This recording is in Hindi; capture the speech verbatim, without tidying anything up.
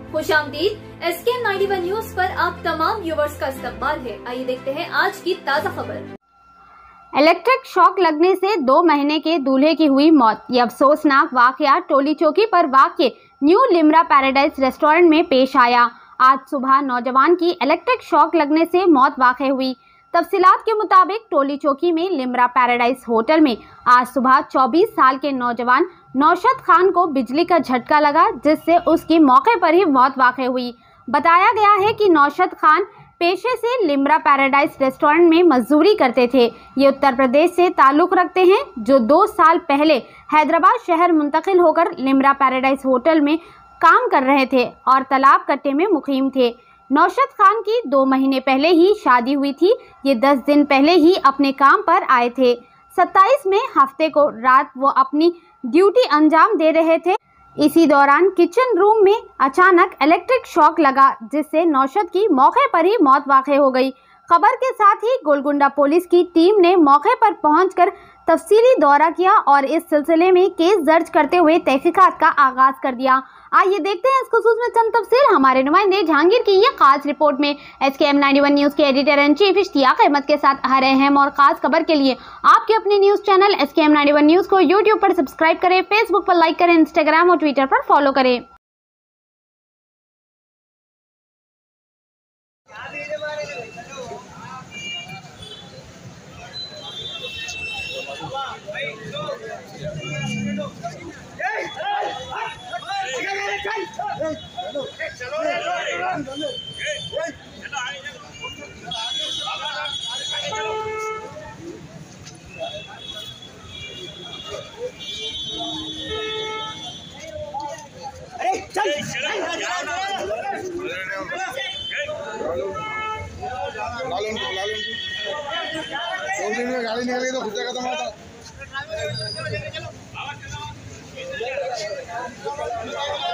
खुशामदीद S K M ninety one news पर आप तमाम व्यूवर्स का इस्तकबाल है। आइए देखते हैं आज की ताज़ा खबर। इलेक्ट्रिक शॉक लगने से दो महीने के दूल्हे की हुई मौत। यह अफसोसनाक वाकया टोली चौकी पर वाक़ न्यू लिम्रा पैराडाइज रेस्टोरेंट में पेश आया। आज सुबह नौजवान की इलेक्ट्रिक शॉक लगने से मौत वाक़ हुई। तफसीलात के मुताबिक टोली चौकी में लिम्रा पैराडाइज होटल में आज सुबह चौबीस साल के नौजवान नौशद खान को बिजली का झटका लगा, जिससे उसकी मौके पर ही मौत वाक़ हुई। बताया गया है कि नौशद खान पेशे से लिम्रा पैराडाइज रेस्टोरेंट में मजदूरी करते थे। ये उत्तर प्रदेश से ताल्लुक़ रखते हैं, जो दो साल पहले हैदराबाद शहर मुंतकिल होकर लिम्रा पैराडाइज होटल में काम कर रहे थे और तालाब कट्टे में मुकीम थे। नौशद खान की दो महीने पहले ही शादी हुई थी। ये दस दिन पहले ही अपने काम पर आए थे। सत्ताईस में हफ्ते को रात वो अपनी ड्यूटी अंजाम दे रहे थे। इसी दौरान किचन रूम में अचानक इलेक्ट्रिक शॉक लगा, जिससे नौशद की मौके पर ही मौत वाक़ हो गई। खबर के साथ ही गोलकुंडा पुलिस की टीम ने मौके पर पहुंचकर तफसीली दौरा किया और इस सिलसिले में केस दर्ज करते हुए तहकीकात का आगाज कर दिया। आइए देखते हैं इस खुसूस में चंद तफसील हमारे नुमाइंदे जहांगीर की ये खास रिपोर्ट में। S K M ninety one news के editor and chief Ishtiaq Ahmed के साथ हर अहम और खास खबर के लिए आपके अपने news channel S K M ninety one news को यूट्यूब पर सब्सक्राइब करें, फेसबुक पर लाइक करें, इंस्टाग्राम और ट्विटर पर फॉलो करें। गाड़ी निकल गई तो खुद खत्म होता।